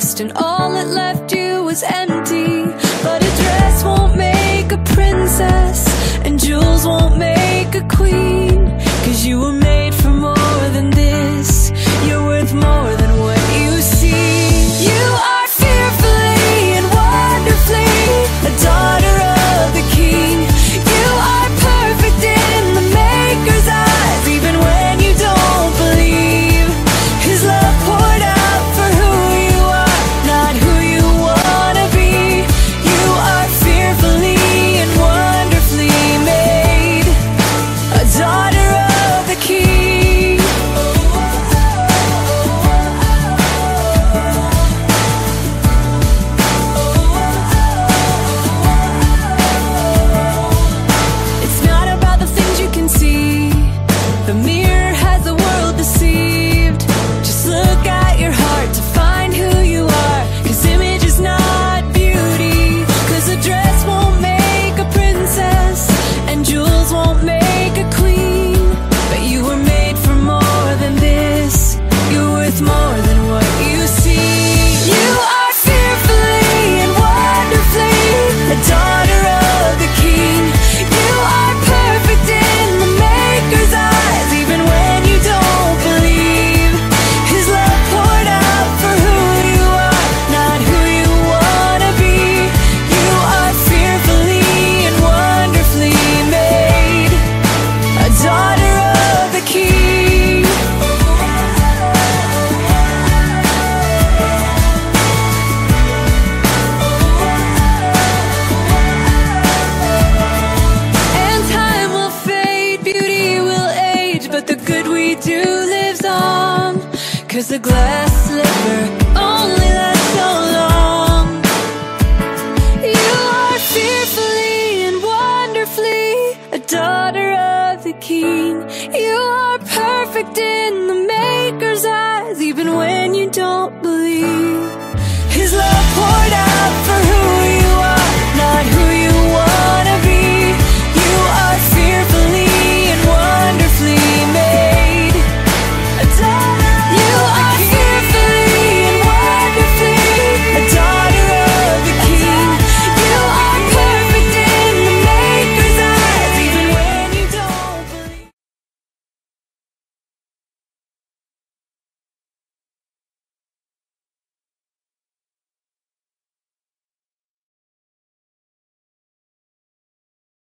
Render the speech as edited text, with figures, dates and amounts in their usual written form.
lost and all it left you was empty. But a dress won't make a princess, and jewels won't make a queen. 'Cause you were made for more than this. You're worth more than what you see. You are fearfully and wonderfully a daughter of the King. You are perfect in the Maker's eyes, even when you don't believe. His love poured out for who you are, not who you wanna be. You are fearfully and wonderfully made, a daughter of the King. It's not about the things you can see. The mirror has the world deceived. Just look at your heart to find who you are. 'Cause image is not beauty. 'Cause a dress won't make a princess, and jewels won't make a queen. But you were made for more than this. You're worth more than what you see. You are fearfully and wonderfully a daughter of the King. You are perfect in the Maker's eyes, even when you don't believe. His love poured out for who you are, not who you wanna be. You are fearfully and wonderfully made, a daughter of the King. And time will fade, beauty will age, but the good we do lives on. 'Cause the glass slipper only lasts so long. You are fearfully and wonderfully a daughter of the King. You are perfect in the Maker's eyes, even when you don't believe. His love poured out for who